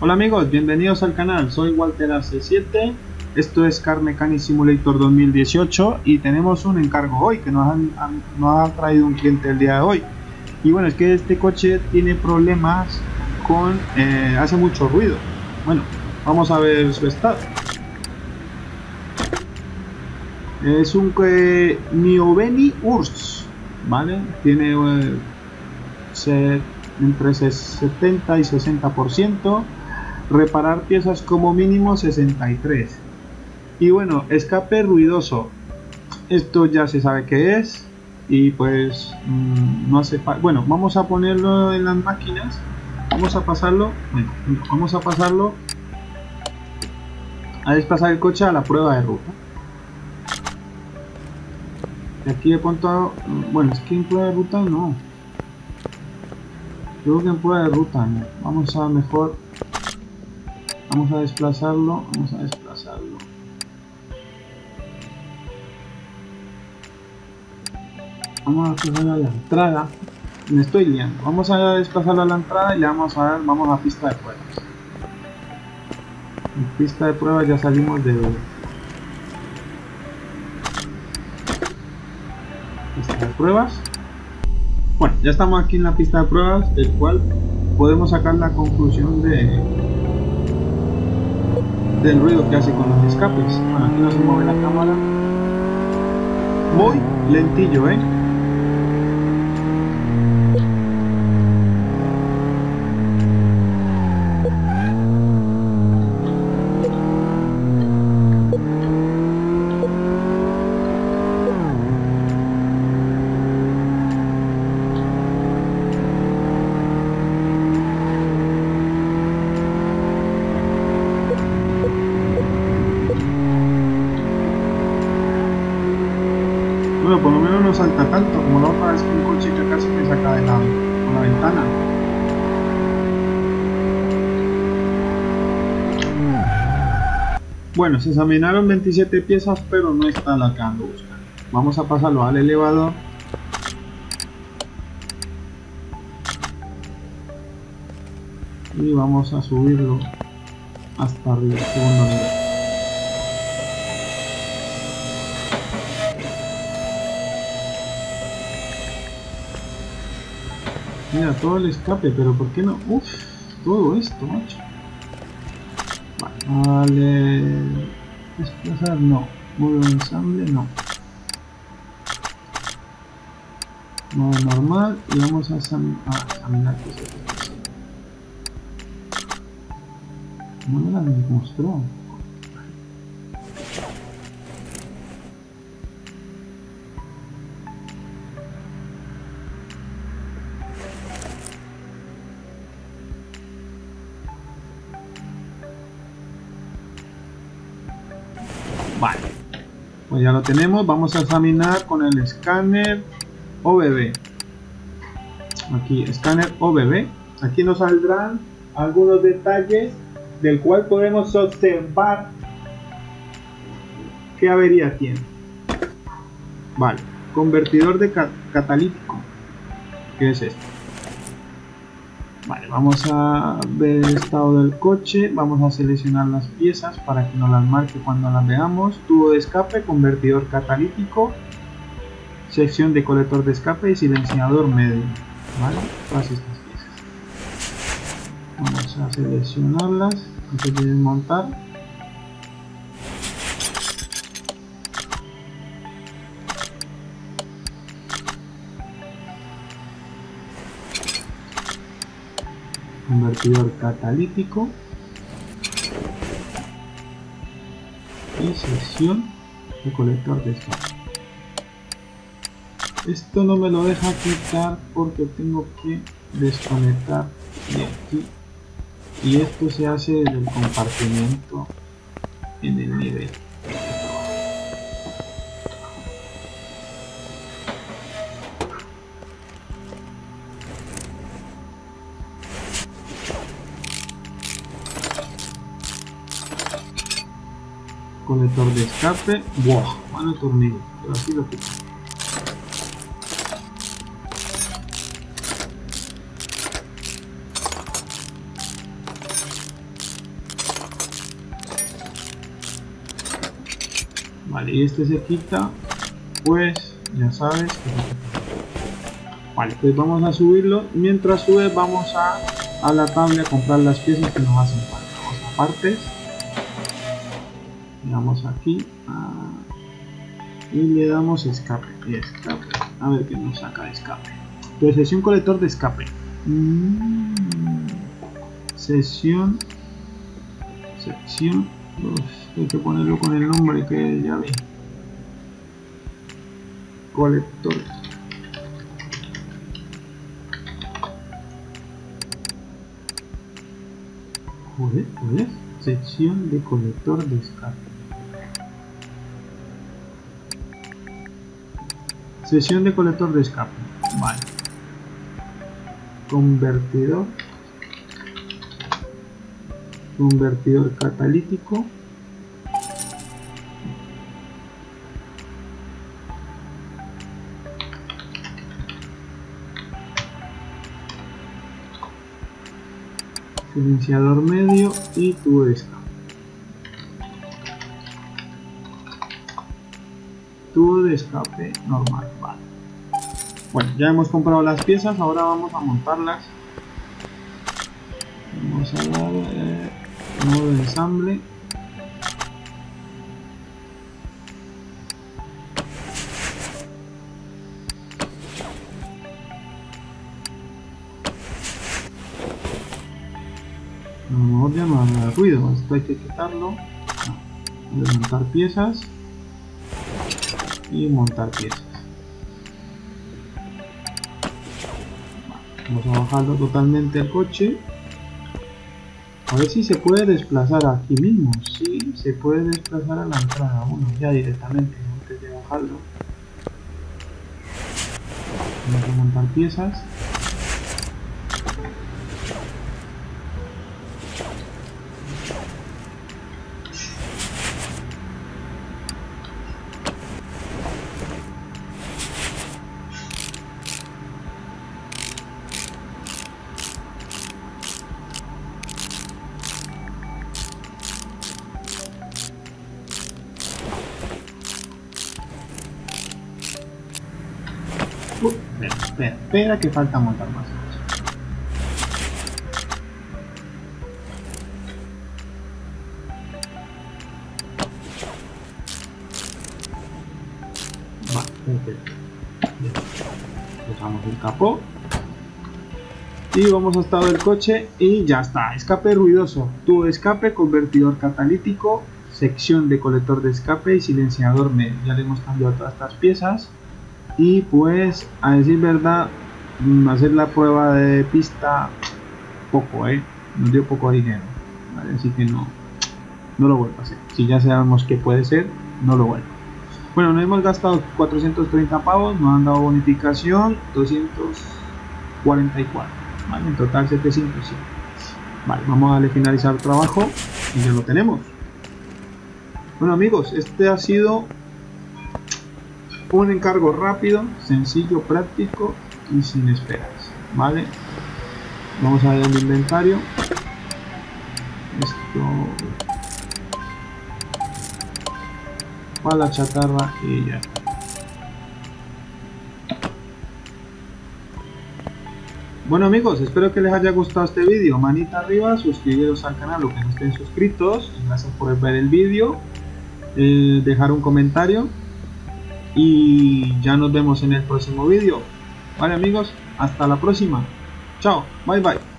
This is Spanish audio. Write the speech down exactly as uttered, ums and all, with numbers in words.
Hola amigos, bienvenidos al canal, soy Walter A C siete, esto es Car Mechanic Simulator dos mil dieciocho y tenemos un encargo hoy que nos, han, han, nos ha traído un cliente el día de hoy. Y bueno, es que este coche tiene problemas con, eh, hace mucho ruido. Bueno, vamos a ver su estado. Es un eh, Mioveni Urs, ¿vale? Tiene eh, se, entre setenta y sesenta por ciento. Reparar piezas como mínimo sesenta y tres. Y bueno, escape ruidoso, esto ya se sabe qué es. Y pues mmm, no hace falta. Bueno, vamos a ponerlo en las máquinas. Vamos a pasarlo. Bueno, vamos a pasarlo a desplazar el coche a la prueba de ruta. Y aquí he puesto. Bueno, es que en prueba de ruta no. Creo que en prueba de ruta no. Vamos a mejor. Vamos a desplazarlo, vamos a desplazarlo. Vamos a desplazarlo a la entrada. Me estoy liando. Vamos a desplazarlo a la entrada y le vamos a dar, vamos a pista de pruebas. En pista de pruebas ya salimos de pista de pruebas. Bueno, ya estamos aquí en la pista de pruebas, del cual podemos sacar la conclusión de del ruido que hace con los escapes. Bueno, aquí no se mueve la cámara. Muy lentillo, ¿eh? Bueno, por lo menos no salta tanto como la otra vez que un coche que casi me saca de la, por la ventana. Bueno, se examinaron veintisiete piezas, pero no está la que ando buscando. Vamos a pasarlo al elevador. Y vamos a subirlo hasta arriba, segundo nivel. Mira, todo el escape, pero ¿por qué no? Uff, todo esto, macho. Vale, desplazar, no. Modo de ensamble, no. Modo normal y vamos a examinar cosas. No me la mostró. Vale, pues ya lo tenemos. Vamos a examinar con el escáner O B B. Aquí, escáner O B B. Aquí nos saldrán algunos detalles del cual podemos observar qué avería tiene. Vale, convertidor de cat catalítico. ¿Qué es esto? Vale, vamos a ver el estado del coche, vamos a seleccionar las piezas para que nos las marque cuando las veamos. Tubo de escape, convertidor catalítico, sección de colector de escape y silenciador medio. Vale, todas estas piezas. Vamos a seleccionarlas antes de desmontar. Convertidor catalítico y sección de colector de escape. Esto no me lo deja quitar porque tengo que desconectar de aquí, y esto se hace desde el compartimiento en el nivel. Colector de escape, wow, mano tornillo, pero así lo quito. Vale, y este se quita, pues ya sabes. Vale, pues vamos a subirlo. Mientras sube vamos a, a la tabla a comprar las piezas que nos hacen falta. Vamos a partes. Le damos aquí a, y le damos escape. Y escape. A ver qué nos saca de escape. Pues sesión colector de escape. Mm, sesión. Sección. Pues, hay que ponerlo con el nombre que ya vi. Colector. Joder, joder. Sección de colector de escape. Sesión de colector de escape. Vale. Convertidor. Convertidor catalítico. Silenciador medio y tubo de escape. Tubo de escape normal. Vale. Bueno, ya hemos comprado las piezas, ahora vamos a montarlas. Vamos a dar eh, modo de ensamble. A lo mejor ya no haga ruido, esto hay que quitarlo. Desmontar piezas y montar piezas. Vamos a bajarlo totalmente el coche. A ver si se puede desplazar aquí mismo. Sí, se puede desplazar a la entrada uno ya directamente antes de bajarlo. Vamos a montar piezas. Uh, espera, espera, espera que falta montar más cosas. Vale, perfecto. Dejamos el capó. Y vamos a estado del coche y ya está. Escape ruidoso, tubo de escape, convertidor catalítico, sección de colector de escape y silenciador medio. Ya le hemos cambiado todas estas piezas. Y pues, a decir verdad, hacer la prueba de pista poco, eh, nos dio poco dinero, ¿vale? Así que no, no lo vuelvo a hacer. Si ya sabemos que puede ser, no lo vuelvo. Bueno, nos hemos gastado cuatrocientos treinta pavos, nos han dado bonificación doscientos cuarenta y cuatro, ¿vale? En total setecientos siete. Vale, vamos a darle finalizar el trabajo y ya lo tenemos. Bueno amigos, este ha sido un encargo rápido, sencillo, práctico y sin esperas, ¿vale? Vamos a ver el inventario. Esto para la chatarra y ya está. Bueno amigos, espero que les haya gustado este vídeo. Manita arriba, suscribiros al canal los que no estén suscritos. Gracias por ver el vídeo, eh, dejar un comentario. Y ya nos vemos en el próximo vídeo. Vale amigos, hasta la próxima. Chao, bye bye.